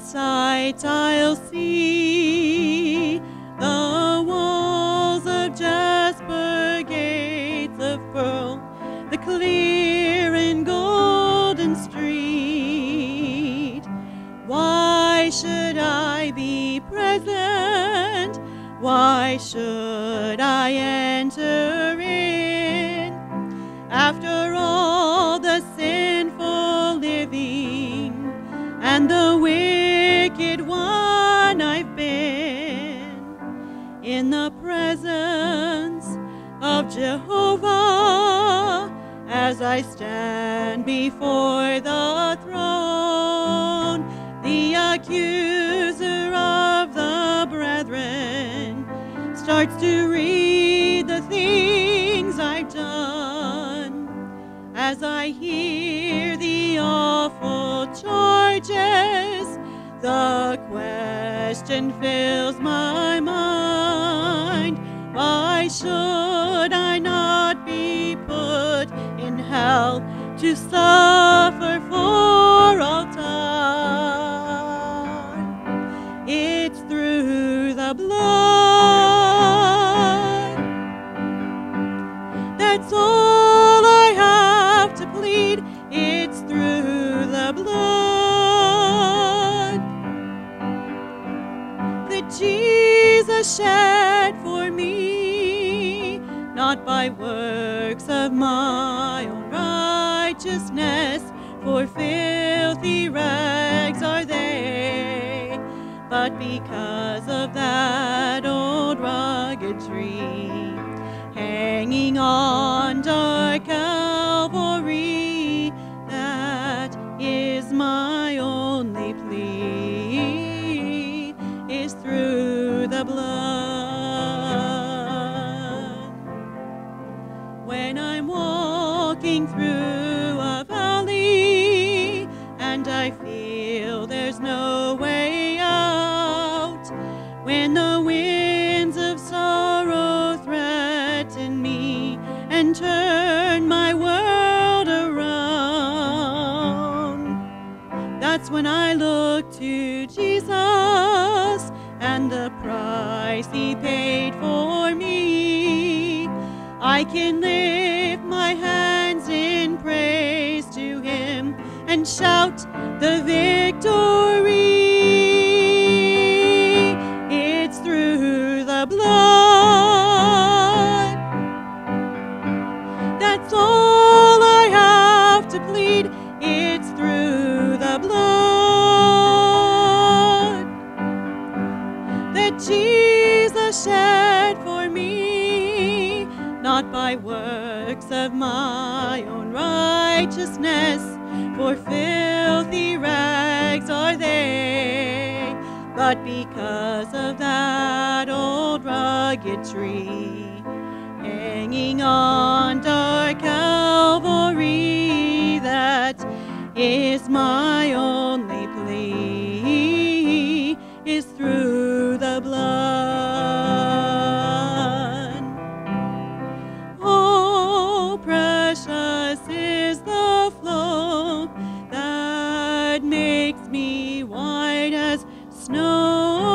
sight I'll see the walls of jasper, gates of pearl, the clear and golden street. Why should I be present? Why should I enter in? After all the sinful living and the wicked one I've been, in the presence of Jehovah, as I stand before the throne, the accuser of the brethren starts to read the things I've done. As I hear the awful charges, the question fills my mind: why should I not be put in hell to suffer for all time? It's through the blood. That's all I have to plead. It's through the blood that Jesus shed for me, not by works of my own righteousness, for filthy rags are they, but because of that old rugged tree hanging on dark Calvary. That is my only plea, is through the blood. When I'm walking through a valley and I feel there's no way out, when the winds of sorrow threaten me and turn my world around, that's when I look to Jesus and the price He paid for me. I can lift my hands in praise to Him and shout the victory. It's through the blood. That's all I have to plead. It's through the blood that Jesus shed for me, not by works of my own righteousness, for filthy rags are they, but because of that old rugged tree hanging on dark Calvary. That is my only plea, is through the blood. Oh, precious is the flow that makes me white as snow.